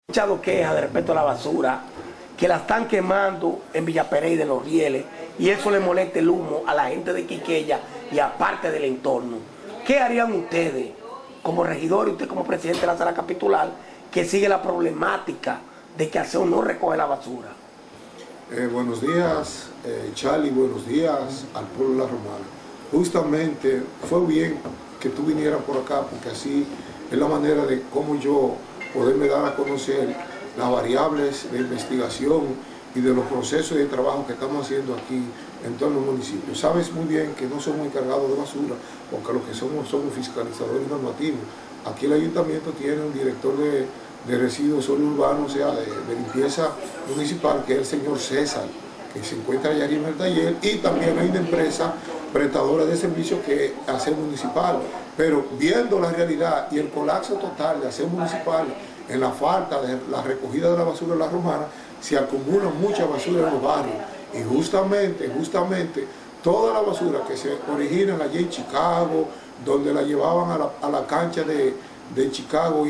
Escuchado quejas de respecto a la basura, que la están quemando en Villa Pereira, en Los Rieles, y eso le molesta el humo a la gente de Quiqueya y aparte del entorno. ¿Qué harían ustedes como regidor y usted como presidente de la sala capitular que sigue la problemática de que Aseo no recoge la basura? Buenos días, Charlie, buenos días al pueblo de La Romana. Justamente fue bien que tú vinieras por acá, porque así es la manera de cómo yo poderme dar a conocer las variables de investigación y de los procesos de trabajo que estamos haciendo aquí en todos los municipios. Sabes muy bien que no somos encargados de basura, porque lo que somos fiscalizadores normativos. Aquí el ayuntamiento tiene un director de residuos sólidos urbanos, o sea, de limpieza municipal, que es el señor César, que se encuentra allá en el taller, y también hay una empresa prestadora de servicios que es Aseo Municipal. Pero viendo la realidad y el colapso total de Aseo Municipal en la falta de la recogida de la basura en La Romana, se acumula mucha basura en los barrios, y justamente toda la basura que se origina allá en Chicago, donde la llevaban a la cancha de Chicago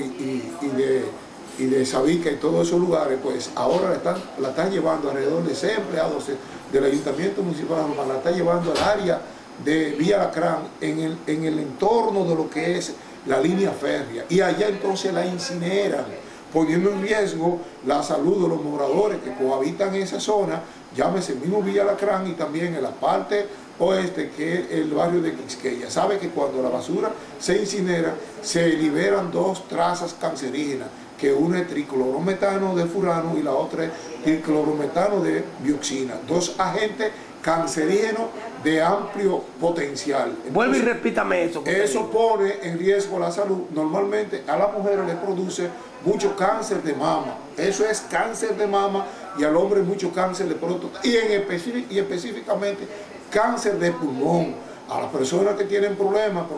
y de Sabica y todos esos lugares, pues ahora la están llevando alrededor de 6 empleados del Ayuntamiento Municipal de La Romana, la están llevando al área de Villa Lacrán, en el entorno de lo que es la línea férrea, y allá entonces la incineran, poniendo en riesgo la salud de los moradores que cohabitan en esa zona, llámese mismo Villa Lacrán, y también en la parte oeste, que es el barrio de Quisqueya. Sabe que cuando la basura se incinera, se liberan 2 trazas cancerígenas, que una es triclorometano de furano y la otra es triclorometano de dioxina, 2 agentes cancerígenos de amplio potencial. Entonces, vuelve y repítame eso. Eso pone en riesgo la salud. Normalmente a las mujeres les produce mucho cáncer de mama. Eso es cáncer de mama, y al hombre mucho cáncer de próstata, y específicamente cáncer de pulmón. A las personas que tienen problemas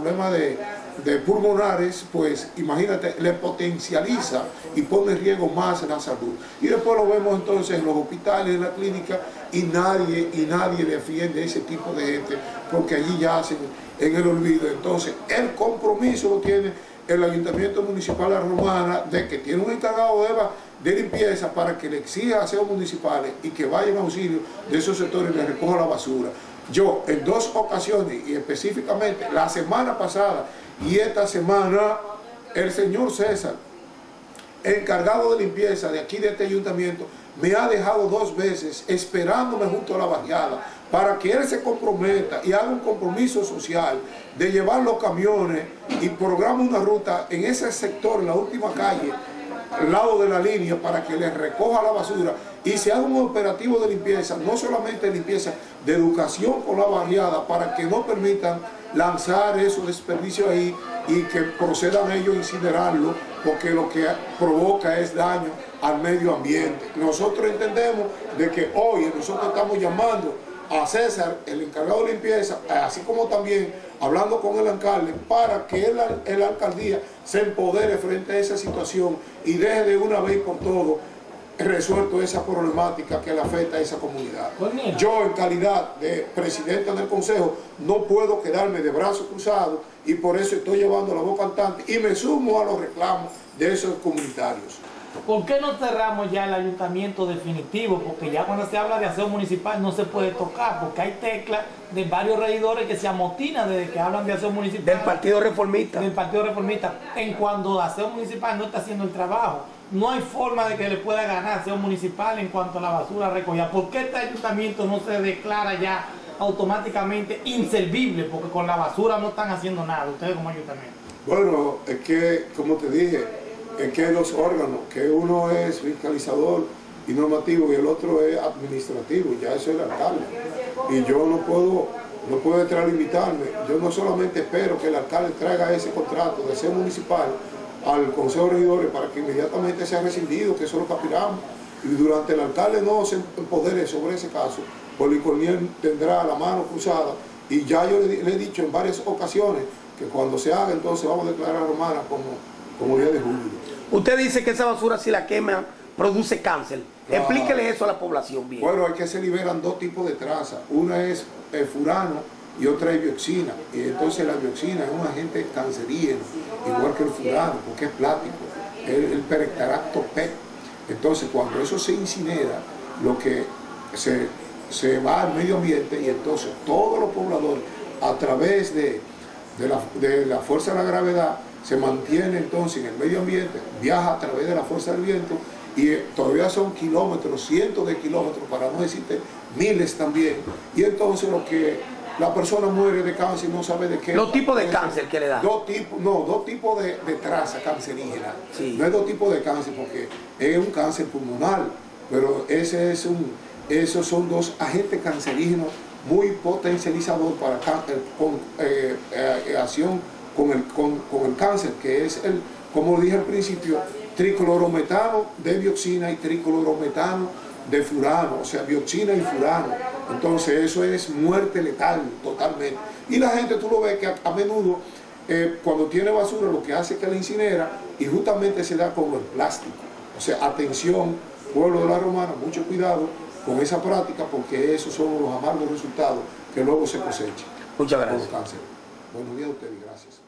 de pulmonares, pues imagínate, le potencializa y pone en riesgo más la salud. Y después lo vemos entonces en los hospitales, en la clínica, y nadie defiende a ese tipo de gente, porque allí yacen en el olvido. Entonces el compromiso lo tiene el Ayuntamiento Municipal de La Romana, de que tiene un encargado de limpieza para que le exija a aseos municipales y que vayan a auxilio de esos sectores y le recoja la basura. Yo en 2 ocasiones, y específicamente la semana pasada y esta semana, el señor César, encargado de limpieza de aquí de este ayuntamiento, me ha dejado 2 veces esperándome junto a la barriada para que él se comprometa y haga un compromiso social de llevar los camiones y programa una ruta en ese sector, en la última calle, al lado de la línea, para que les recoja la basura y se haga un operativo de limpieza, no solamente de limpieza, de educación con la barriada, para que no permitan lanzar esos desperdicios ahí y que procedan ellos a incinerarlo, porque lo que provoca es daño al medio ambiente. Nosotros entendemos de que hoy nosotros estamos llamando a César, el encargado de limpieza, así como también hablando con el alcalde, para que la alcaldía se empodere frente a esa situación y deje de una vez por todo resuelto esa problemática que le afecta a esa comunidad. Yo, en calidad de presidente del consejo, no puedo quedarme de brazos cruzados, y por eso estoy llevando la voz cantante y me sumo a los reclamos de esos comunitarios. ¿Por qué no cerramos ya el ayuntamiento definitivo? Porque ya cuando se habla de aseo municipal no se puede tocar, porque hay teclas de varios regidores que se amotinan desde que hablan de aseo municipal. Del Partido Reformista. Del Partido Reformista. En cuando aseo municipal no está haciendo el trabajo. No hay forma de que le pueda ganar aseo municipal en cuanto a la basura recogida. ¿Por qué este ayuntamiento no se declara ya automáticamente inservible? Porque con la basura no están haciendo nada, ustedes como ayuntamiento. Bueno, es que, como te dije, es que los órganos, que uno es fiscalizador y normativo y el otro es administrativo, ya eso es el alcalde. Y yo no puedo extralimitarme. Yo no solamente espero que el alcalde traiga ese contrato de aseo municipal al Consejo de Regidores para que inmediatamente sea rescindido, que eso lo capiramos. Y durante el alcalde no se empodere sobre ese caso, Policoniel tendrá la mano cruzada, y ya yo le he dicho en varias ocasiones que cuando se haga, entonces vamos a declarar a Romana como día de julio. Usted dice que esa basura, si la queman, produce cáncer. Claro. Explíquele eso a la población bien. Bueno, es que se liberan 2 tipos de trazas. Una es furano y otra es dioxina. Y entonces la dioxina es un agente cancerígeno, igual que el furano, porque es plástico. El peractaracto PET Entonces, cuando eso se incinera, lo que se va al medio ambiente, y entonces todos los pobladores, a través de la fuerza de la gravedad, se mantiene entonces en el medio ambiente, viaja a través de la fuerza del viento, y todavía son kilómetros, cientos de kilómetros, para no decirte miles también, y entonces lo que la persona muere de cáncer no sabe de qué. Los tipos de cáncer que le da. Dos tipos de traza cancerígena. Sí. No es dos tipos de cáncer, porque es un cáncer pulmonar, pero esos son dos agentes cancerígenos muy potencializadores para acción con el cáncer, que es como dije al principio, triclorometano de dioxina y triclorometano de furano, o sea, dioxina y furano. Entonces eso es muerte letal totalmente. Y la gente, tú lo ves que a menudo cuando tiene basura lo que hace es que la incinera, y justamente se da con el plástico. O sea, atención, pueblo de la Romana, mucho cuidado con esa práctica, porque esos son los amargos resultados que luego se cosechan. Muchas Por gracias. cáncer. Buenos días a ustedes y gracias.